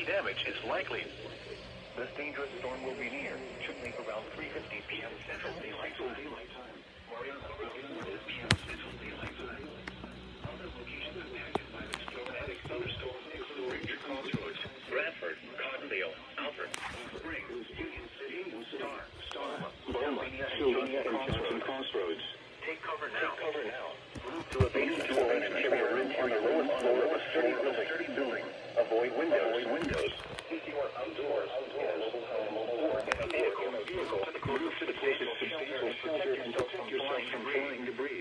Heavy damage is likely. This dangerous storm will be near. Should leave around 3:50 p.m. Central Daylight Time. This p.m. Central Daylight Time. Other locations impacted by this dramatic thunderstorm include Ranger Crossroads, Bradford, Cottonville, Alfred, Springs, Union City, Star, Pennsylvania, and Johnson Crossroads. Take cover now. Move to a basement interior room on the lowest sturdy building. Avoid windows. If you are outdoors, in a mobile home or in a vehicle, to the closest substantial shelter and protect yourself from flying debris.